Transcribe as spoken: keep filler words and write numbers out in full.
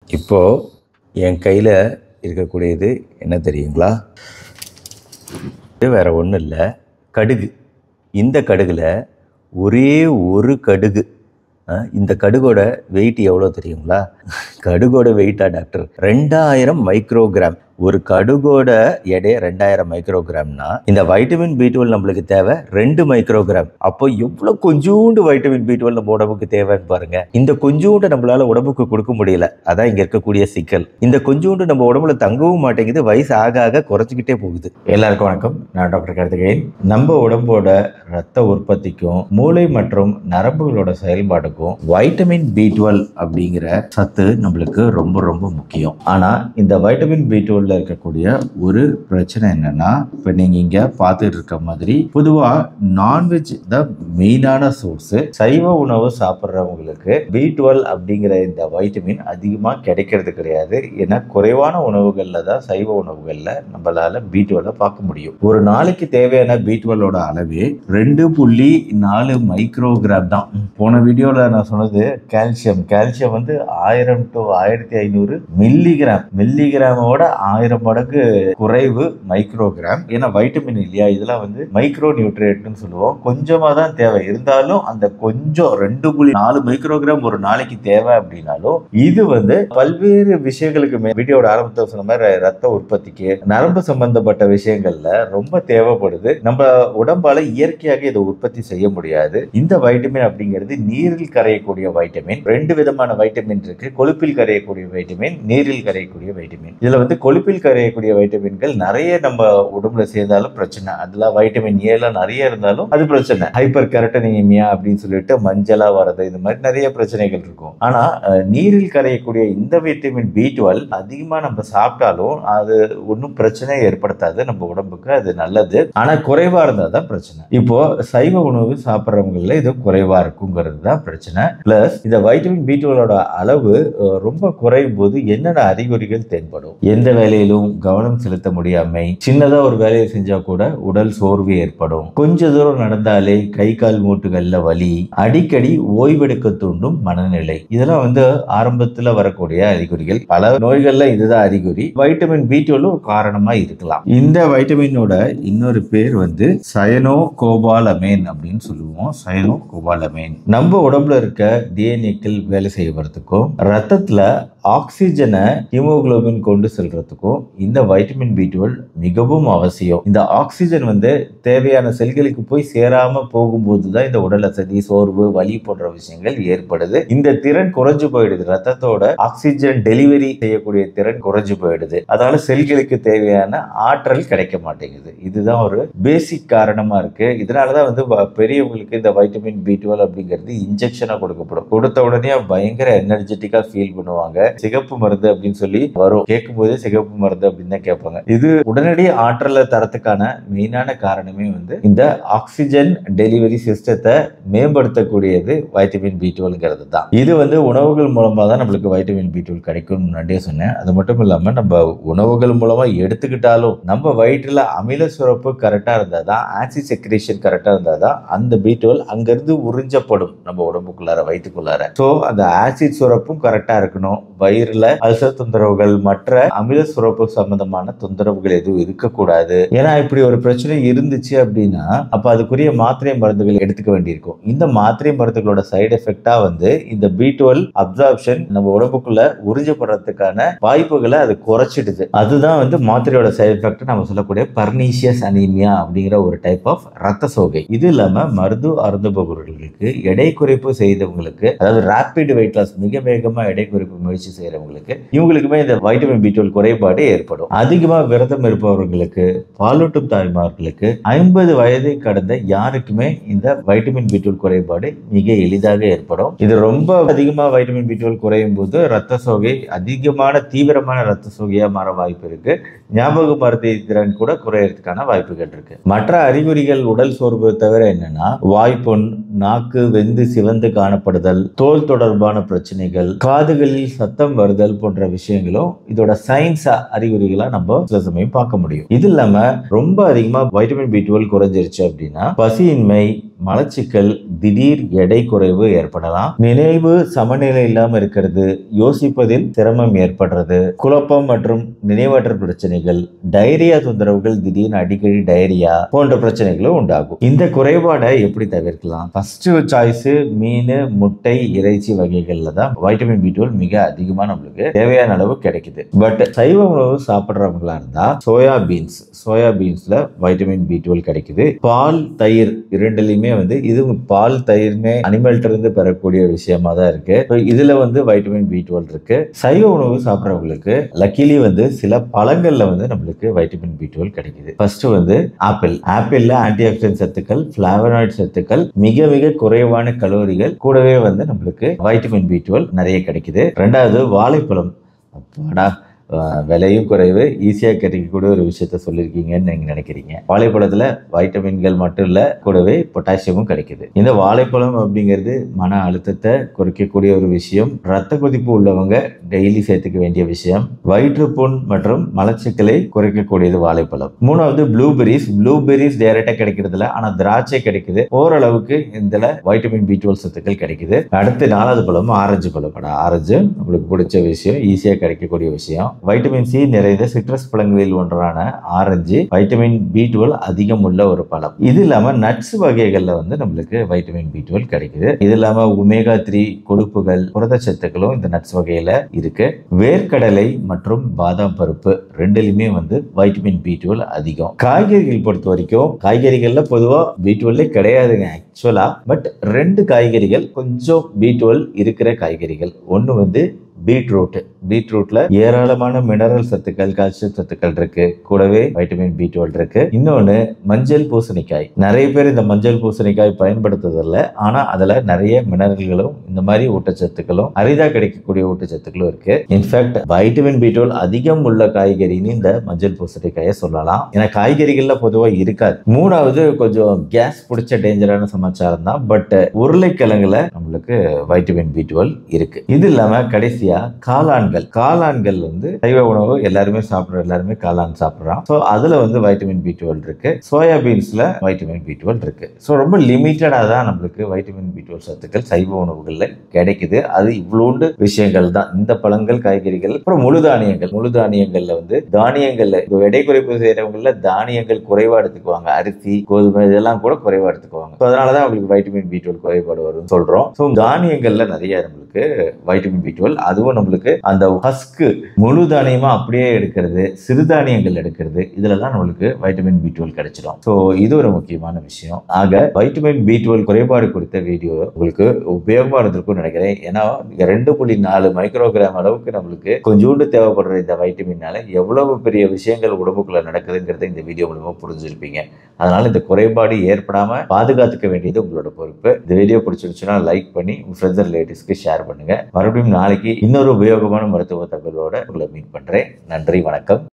இப்போ என் கையில் இருக்கக்கூடியது என்ன தெரியுங்களா? இது வேற ஒன்றும் இல்லை, கடுகு. இந்த கடுகுல ஒரே ஒரு கடுகு, இந்த கடுகோட வெயிட் எவ்வளோ தெரியுங்களா? கடுகோட வெயிட்டா டாக்டர்? ரெண்டாயிரம் மைக்ரோகிராம். ஒரு கடுகோட எடை ரெண்டாயிரம் மைக்ரோகிராம்னா இந்த வைட்டமின் பி டுவெல் நம்மளுக்கு தேவை ரெண்டு மைக்ரோகிராம். அப்போ எவ்வளோ கொஞ்சோண்டு வைட்டமின் பி டுவெல் நம்ம உடம்புக்கு தேவைன்னு பாருங்க. இந்த கொஞ்சோண்டு நம்மளால உடம்புக்கு கொடுக்க முடியல, அதான் இங்க இருக்கக்கூடிய சிக்கல். இந்த கொஞ்சோண்டு நம்ம உடம்புல தங்கவும் மாட்டேங்குது, வயசு ஆக ஆக குறைச்சிக்கிட்டே போகுது. எல்லாருக்கும் வணக்கம், நான் டாக்டர் கார்த்திகேயன். நம்ம உடம்போட ரத்த உற்பத்திக்கும் மூளை மற்றும் நரம்புகளோட செயல்பாடுக்கும் வைட்டமின் பி டுவெல் அப்படிங்கிற சத்து நம்மளுக்கு ரொம்ப ரொம்ப முக்கியம். ஆனா இந்த வைட்டமின் பி டுவெல் இருக்கக்கூடிய ஒரு பிரச்சனை என்னன்னா, இப்ப நீங்க இங்க பார்த்துட்டு இருக்க மாதிரி பொதுவா நான்வெஜ் தான் மெயினான சோர்ஸ். சைவ உணவு சாப்பிட்றவங்களுக்கு பி டுவெல் அப்படிங்கிற இந்த வைட்டமின் அதிகமா கிடைக்கிறது கிடையாது. ஏன்னா குறைவான உணவுகள்ல தான், சைவ உணவுகள்ல நம்மளால பி டுவெல் பார்க்க முடியும். ஒரு நாளைக்கு தேவையான பி டுவெல்லோட அளவு ரெண்டு புள்ளி நாலு மைக்ரோகிராம் தான். போன வீடியோல நான் சொன்னது கால்சியம். கால்சியம் வந்து ஆயிரம் டு ஆயிரத்தி ஐநூறு மில்லிகிராம். மில்லிகிராமோட ஆயிரம் மடங்கு குறைவு மைக்ரோகிராம். ஏன்னா வைட்டமின் இல்லையா, இதெல்லாம் வந்து மைக்ரோ நியூட்ரியன்ட்னு சொல்லுவோம். கொஞ்சமா தான் தேவை, இருந்தாலும் அந்த கொஞ்சம் ரெண்டு புள்ளி நாலு மைக்ரோகிராம் ஒரு நாளைக்கு தேவை அப்படின்னாலும் இது வந்து பல்வேறு விஷயங்களுக்கு வீடியோட ஆரம்பத்தில் சொன்ன மாதிரி ரத்த உற்பத்திக்கு, நரம்பு சம்பந்தப்பட்ட விஷயங்கள்ல ரொம்ப தேவைப்படுது. நம்ம உடம்பால இயற்கையாக இதை உற்பத்தி செய்ய முடியாது. இந்த வைட்டமின் அப்படிங்கிறது நீரில் கரையக்கூடிய வைட்டமின். ரெண்டு விதமான வைட்டமின் இருக்கு. கொழுப்பில் கரையக்கூடிய வைட்டமின், நீரில் கரையக்கூடிய வைட்டமின். இதுல வந்து கொழுப்பில் கரையக்கூடிய வைட்டமின்கள் நிறைய நம்ம உடம்புல சேர்ந்தாலும் பிரச்சனை. அதுல வைட்டமின் ஏல நிறைய இருந்தாலும் அது பிரச்சனை. ஹைப்பர் கெரட்டனீமியா அப்படின்னு சொல்லிட்டு மஞ்சளா வரது, இந்த மாதிரி நிறைய பிரச்சனைகள் இருக்கும். ஆனா நீரில் கரையக்கூடிய இந்த வைட்டமின் பி டுவெல் அதிகமா நம்ம சாப்பிட்டாலும் அது ஒன்றும் பிரச்சனையை ஏற்படுத்தாது நம்ம உடம்புக்கு, அது நல்லது. ஆனா குறைவா இருந்தா தான் பிரச்சனை. இப்போ சைவ உணவு சாப்பிட்றவங்கள இது குறைவா இருக்குங்கிறது தான் பிரச்சனை. பிளஸ் இந்த வைட்டமின் பி டுவெல்லோட அளவு ரொம்ப குறையும் போது என்னென்ன அறிகுறிகள் தென்படும்? எந்த வேலையிலும் கவனம் செலுத்த முடியாமை, சின்னதா ஒரு வேலையை செஞ்சா கூட உடல் சோர்வு ஏற்படும், கொஞ்ச தூரம் நடந்தாலே கை கால் மூட்டுகள்ல வலி, அடிக்கடி ஓய்வெடுக்க தூண்டும் மனநிலை, இதெல்லாம் வந்து ஆரம்பத்துல வரக்கூடிய அறிகுறிகள். பல நோய்கள்ல இதுதான் அறிகுறி. வைட்டமின் பி டுவெல் காரணமா இருக்கலாம். இந்த வைட்டமினோட இன்னொரு பேர் வந்து சயனோ கோபாலமைன் அப்படின்னு சொல்லுவோம். சயனோ கோபாலமைன் நம்ம உடம்புல இருக்க டிஎன்ஏக்கள் வேலை செய்வதற்கும் ரத்தத்துல ஆக்சிஜனை ஹீமோகுளோபின் கொண்டு செல்றதுக்கும் இந்த வைட்டமின் பி டுவெல் மிகவும் அவசியம். இந்த ஆக்சிஜன் வந்து தேவையான செல்களுக்கு போய் சேராம போகும்போது தான் இந்த உடல் அசதி, சோர்வு, வலி போன்ற விஷயங்கள் ஏற்படுது. இந்த திறன் குறைஞ்சு போயிடுது. ரத்தத்தோட ஆக்சிஜன் டெலிவரி செய்யக்கூடிய திறன் குறைஞ்சு போயிடுது. அதனால செல்களுக்கு தேவையான ஆற்றல் கிடைக்க மாட்டேங்குது. இதுதான் ஒரு பேசிக் காரணமா இருக்கு. இதனாலதான் வந்து பெரியவங்களுக்கு இந்த வைட்டமின் பி டுவெல் அப்படிங்கிறது இன்ஜெக்ஷனா கொடுக்கப்படும். கொடுத்த உடனே பயங்கர எனர்ஜெட்டிக்கா ஃபீல் பண்ணுவாங்க. சிகப்பு மருந்து அப்படின்னு சொல்லி வரும், கேட்கும் போதே சிகப்பு மருந்து அப்படின்னு தான் கேட்பாங்க. இது உடனடி ஆற்றலை தரத்துக்கான மெயினான காரணமே வந்து இந்த ஆக்சிஜன் டெலிவரி சிஸ்டத்தை மேம்படுத்தக்கூடியது வைட்டமின் பி டுவெல்ங்கிறது தான். இது வந்து உணவுகள் மூலமா தான் நம்மளுக்கு வைட்டமின் பி டுவெல் கிடைக்கும் முன்னாடியே சொன்னேன். அது மட்டும் இல்லாம நம்ம உணவுகள் மூலமா எடுத்துக்கிட்டாலும் நம்ம வயிற்றுல அமில சுரப்பு கரெக்டா இருந்தா தான், ஆசிட் செக்ரேஷன் கரெக்டா இருந்தா தான் அந்த பி டுவெல் அங்கிருந்து உறிஞ்சப்படும் நம்ம உடம்புக்குள்ளார, வயிற்றுக்குள்ளார. சோ அந்த ஆசிட் சுரப்பும் கரெக்டா இருக்கணும். வயிறுல அல்சர் தொந்தரவுகள், மற்ற அமில சுரப்பு சம்பந்தமான தொந்தரவுகள் எதுவும் இருக்கக்கூடாது. ஏன்னா இப்படி ஒரு பிரச்சனை இருந்துச்சு அப்படின்னா அப்ப அதுக்குரிய மாத்திரை மருந்துகள் எடுத்துக்க வேண்டியிருக்கும். இந்த மாத்திரை மருந்துகளோட சைடு எஃபெக்டா வந்து இந்த பி டுவெல் அப்சார்ப்ஷன் நம்ம உடம்புக்குள்ள உறிஞ்சப்படுறதுக்கான வாய்ப்புகளை அது குறைச்சிடுது. அதுதான் வந்து மாத்திரையோட சைடு எஃபெக்ட் நம்ம சொல்லக்கூடிய பர்னீசியஸ் அனீமியா அப்படிங்கிற ஒரு டைப் ஆஃப் ரத்த சோகை. இது இல்லாம மருந்து அருந்துபவர்களுக்கு, எடை குறைப்பு செய்தவங்களுக்கு, அதாவது ராபிட் வெயிட் லாஸ், மிக வேகமா எடை குறைப்பு முயற்சி செய்யறவங்களுக்கு, இவங்களுக்குமே இந்த வைட்டமின் பி டுவெல் குறைபாடு ஏற்படும். அதிகமா விரதம் இருப்பவர்களுக்கு, பாலூட்டும் தாய்மார்களுக்கு, ஐம்பது வயதை கடந்த யாருக்குமே இந்த வைட்டமின் பி டுவெல் குறைபாடு மிக எளிதாக ஏற்படும். இது ரொம்ப அதிகமா வைட்டமின் பி டுவெல் குறையும் போது ரத்த சோகை அதிகமான தீவிரமான ரத்த சோகையா மாற வாய்ப்பு இருக்கு. ஞாபக மருத்துவ திறன் கூட குறையறதுக்கான வாய்ப்புகள் இருக்கு. மற்ற அறிகுறிகள் உடல் சோர்வு தவிர என்னன்னா வாய்ப்புண், நாக்கு வெந்து சிவந்து காணப்படுதல், தோல் தொடர்பான பிரச்சனைகள், காதுகளில் சத்தம் வருதல் போன்ற விஷயங்களும் இதோட சயின்ஸ் அறிகுறிகளா நம்ம சில சமயம் பார்க்க முடியும். இது இல்லாம ரொம்ப அதிகமா வைட்டமின் பி டுவெல் குறைஞ்சிருச்சு அப்படின்னா பசியின்மை, மலச்சிக்கல், திடீர் எடை குறைவு ஏற்படலாம். நினைவு சமநிலை இல்லாம இருக்கிறது, யோசிப்பதில் சிரமம் ஏற்படுறது, குழப்பம் மற்றும் நினைவற்றல் பிரச்சனைகள், டைரியா தொந்தரவுகள், திடீர்னு அடிக்கடி டைரியா போன்ற பிரச்சனைகளும் உண்டாகும். இந்த குறைபாடை எப்படி தவிர்க்கலாம்? ஃபர்ஸ்ட் சாய்ஸ் மீன், முட்டை, இறைச்சி வகைகள்ல தான் வைட்டமின் பி டுவெல்வ் மிக அதிகமா நம்மளுக்கு தேவையான அளவு கிடைக்குது. பட் சைவ உணவு சாப்பிடுறவங்களா இருந்தா சோயா பீன்ஸ் சோயா பீன்ஸ்ல வைட்டமின் பி டுவெல்வ் கிடைக்குது. பால், தயிர் இரண்டுலயுமே வந்து இது பால் தயிர்மே அனிமல்ட்ட இருந்து பெறக்கூடிய விஷயமா தான் இருக்கு. இதுல வந்து வைட்டமின் பி டுவெல்வ் இருக்கு. சைவ உணவு சாப்பிடுறவங்களுக்கு லக்கிலி வந்து சில பழங்கள்ல வந்து நம்மளுக்கு வைட்டமின் பி டுவெல்வ் கிடைக்குது. ஃபர்ஸ்ட் வந்து ஆப்பிள். ஆப்பிள்ல ஆன்டி ஆக்சிடென்ட் சத்துக்கள், பிளாவனாய்டு சத்துக்கள், மிக மிக குறைவான கலோரிகள், கூடவே வந்து நம்மளுக்கு வைட்டமின் பி டுவெல்வ் நிறைய கிடைக்குது. ரெண்டாவது வாழைப்பழம். அப்பாடா, விலையும் குறைவு, ஈஸியாக கிடைக்கக்கூடிய ஒரு விஷயத்த சொல்லியிருக்கீங்கன்னு நீங்க நினைக்கிறீங்க. வாழைப்பழத்துல வைட்டமின்கள் மட்டும் இல்ல, கூடவே பொட்டாசியமும் கிடைக்குது. இந்த வாழைப்பழம் அப்படிங்கிறது மன அழுத்தத்தை குறைக்கக்கூடிய ஒரு விஷயம். ரத்த கொதிப்பு உள்ளவங்க டெய்லி சேர்த்துக்க வேண்டிய விஷயம். வயிற்றுப்புண் மற்றும் மலச்சிக்கலை குறைக்கக்கூடியது வாழைப்பழம். மூணாவது ப்ளூபெரிஸ். ப்ளூபெரிஸ் டைரக்டா கிடைக்கிறது இல்ல, ஆனா திராட்சை கிடைக்குது. ஓரளவுக்கு இதுல வைட்டமின் பி டுவெல்வ் சத்துக்கள் கிடைக்குது. அடுத்து நாலாவது பழம் ஆரஞ்சு பழம். ஆரஞ்சு உங்களுக்கு பிடிச்ச விஷயம், ஈஸியா கிடைக்கக்கூடிய விஷயம். வைட்டமின் சி நிறைந்த சிட்ரஸ் பழங்களில் ஒன்றான ஆரஞ்சு வைட்டமின் பி டுவெல்வ் அதிகம் உள்ள ஒரு பழம். இது இல்லாம நட்ஸ் வகைகள்ல வந்து நம்மளுக்கு வைட்டமின் பி டுவெல்வ் கிடைக்குது. இது இல்லாம ஒமேகா த்ரீ கொழுப்புகள், புரதச்சத்துக்களும் இந்த நட்ஸ் வகையில இருக்கு. வேர்க்கடலை மற்றும் பாதாம் பருப்பு ரெண்டுலயுமே வந்து வைட்டமின் பி டுவெல்வ் அதிகம். காய்கறிகள் பொறுத்த வரைக்கும் காய்கறிகள்ல பொதுவா பி டுவெல்வ் கிடையாதுங்க ஆக்சுவலா. பட் ரெண்டு காய்கறிகள் கொஞ்சம் பி டுவெல்வ் இருக்கிற காய்கறிகள். ஒன்னு வந்து பீட்ரூட். பீட்ரூட்ல ஏராளமான மினரல் சத்துக்கள், கால்சியம் சத்துக்கள் இருக்கு. கூடவே வைட்டமின் பி டுவெல்வ் இருக்கு. இன்னொன்னு மஞ்சள் பூசணிக்காய். நிறைய பேர் இந்த மஞ்சள் பூசணிக்காய் பயன்படுத்துறதில்ல, ஆனா அதுல நிறைய மினரல்களும் இந்த மாதிரி ஊட்டச்சத்துக்களும் அரிதா கிடைக்கக்கூடிய ஊட்டச்சத்துக்களும் இருக்கு. இன்ஃபேக்ட் வைட்டமின் பி டுவெல்வ் அதிகம் உள்ள காய்கறின்னு இந்த மஞ்சள் பூசணிக்காயை சொல்லலாம். ஏன்னா காய்கறிகள்ல பொதுவா இருக்காது. மூணாவது கொஞ்சம் கேஸ் பிடிச்ச டேஞ்சரான சமாச்சாரம் தான். பட் உருளைக்கிழங்குல நம்மளுக்கு வைட்டமின் பி டுவெல்வ் இருக்கு. இது இல்லாம கடைசி காளான்கள். காளான்கள் வந்து சைவ உணவு எல்லாருமே சாப்பிடுற எல்லாருமே காளான் சாப்பிடுறோம். சோ அதுல வந்து வைட்டமின் பி டுவெல்வ் இருக்கு. சோயா பீன்ஸ்ல வைட்டமின் பி டுவெல்வ் இருக்கு. சோ ரொம்ப லிமிட்டடா தான் நம்மளுக்கு வைட்டமின் பி டுவெல்வ் சத்துக்கள் சைவ உணவுகள்ல கிடைக்குது. அது இவ்வளோண்டு விஷயங்கள் தான். இந்த பழங்கள், காய்கறிகள், அப்புறம் முழு தானியங்கள். முழு தானியங்கள்ல வந்து தானியங்கள்ல எடை குறைப்பு செய்யறவங்கள தானியங்கள் குறைவா எடுத்துக்குவாங்க. அரிசி, கோதுமை இதெல்லாம் கூட குறைவா எடுத்துக்குவாங்க. அதனாலதான் அவங்களுக்கு வைட்டமின் பி டுவெல்வ் குறைபாடு வரும் சொல்றோம். சோ தானியங்கள்ல நிறைய நம்மளுக்கு வைட்டமின் பி டுவெல்வ், அதுவும் நம்மளுக்கு அந்த ஹஸ்க் முழு தானியமா அப்படியே எடுக்கிறது, சிறுதானியங்கள் எடுக்கிறது, இதுலலாம் நம்மளுக்கு வைட்டமின் பி டுவெல்வ் கிடைச்சிடும். ஸோ இது ஒரு முக்கியமான விஷயம். ஆக வைட்டமின் பி டுவெல்வ் குறைபாடு குறித்த வீடியோ உங்களுக்கு உபயோகமா இருந்திருக்கும்னு நினைக்கிறேன். ஏன்னா ரெண்டு புள்ளி நாலு மைக்ரோகிராம் அளவுக்கு நம்மளுக்கு கொஞ்சோண்டு தேவைப்படுற இந்த வைட்டமின்னால எவ்வளவு பெரிய விஷயங்கள் உடம்புக்குள்ள நடக்குதுங்கிறத இந்த வீடியோ மூலமா புரிஞ்சிருப்பீங்க. அதனால இந்த குறைபாடு ஏற்படாம பாதுகாத்துக்க வேண்டியது உங்களோட பொறுப்பு. இந்த வீடியோ பிடிச்சிருச்சுன்னா லைக் பண்ணி உங்க ஃப்ரெண்ட்ஸ் அண்ட் ரிலேட்டிவ்ஸ்க்கு ஷேர் பண்ணுங்க. மறுபடியும் நாளைக்கு இன்னொரு உபயோகமான மருத்துவ தகவலோட உங்களை மீட் பண்றேன். நன்றி, வணக்கம்.